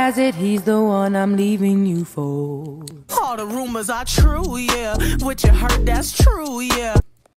realize it, he's the one I'm leaving you for. All the rumors are true, yeah. What you heard, that's true, yeah.